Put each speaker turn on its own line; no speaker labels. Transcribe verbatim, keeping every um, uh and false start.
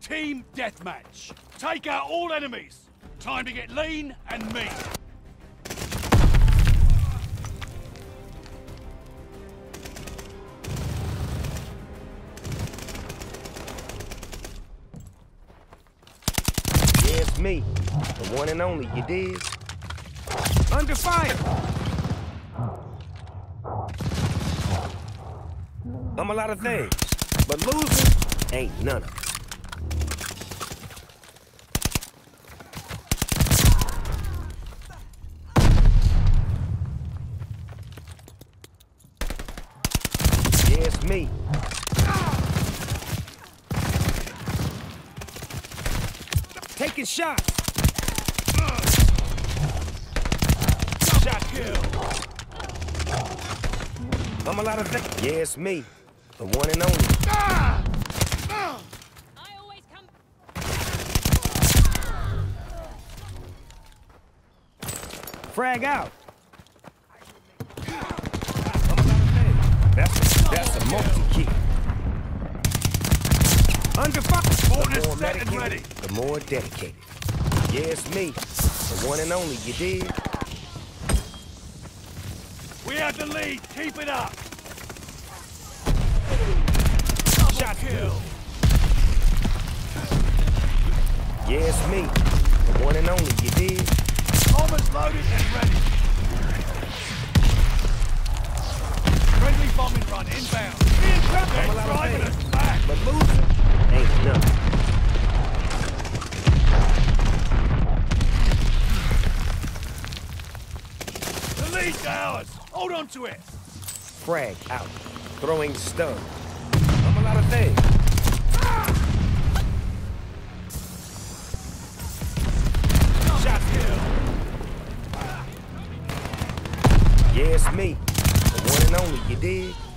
Team deathmatch. Take out all enemies. Time to get lean and mean.
Yeah, it's me. The one and only, you dig?
Under fire!
I'm a lot of things, but losing ain't none of it. Yeah, it's me. Taking shots.
Shot kill.
I'm a lot of things. Yeah, it's me. The one and only.
Ah!
I always come.
Frag out. I'm a lot of things. That's, that's a multi-kill. Under fire.
Mortar's
The more
set and
medicated,
ready.
the more dedicated. Yeah, it's me. The one and only, you dig?
We have the lead. Keep it up. Shot kill.
Yeah, it's me. The one and only, you dig?
Bombers loaded and ready. Friendly bombing run inbound. They're
I'm a lot of
driving
things.
us back.
But losing ain't nothing.
The lead's ours. Hold on to it.
Frag out. Throwing stun. I'm a lot of things.
Shot kill.
Yeah, it's me. The one and only, you dig?